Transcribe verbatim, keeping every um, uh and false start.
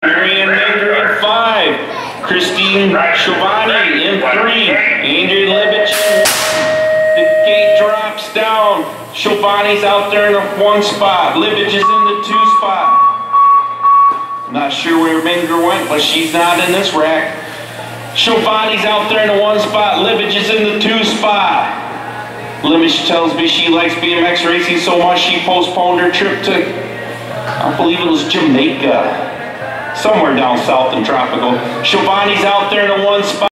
Marianne Maker in five. Christine Shovani in three. Andrea Libich in one. The gate drops down. Shovani's out there in the one spot. Libich is in the two spot. Not sure where Maker went, but she's not in this rack. Shovani's out there in the one spot. Libich is in the two spot. Libich tells me she likes B M X racing so much she postponed her trip to, I believe it was Jamaica. Somewhere down south in tropical. Shovani's out there in the one spot.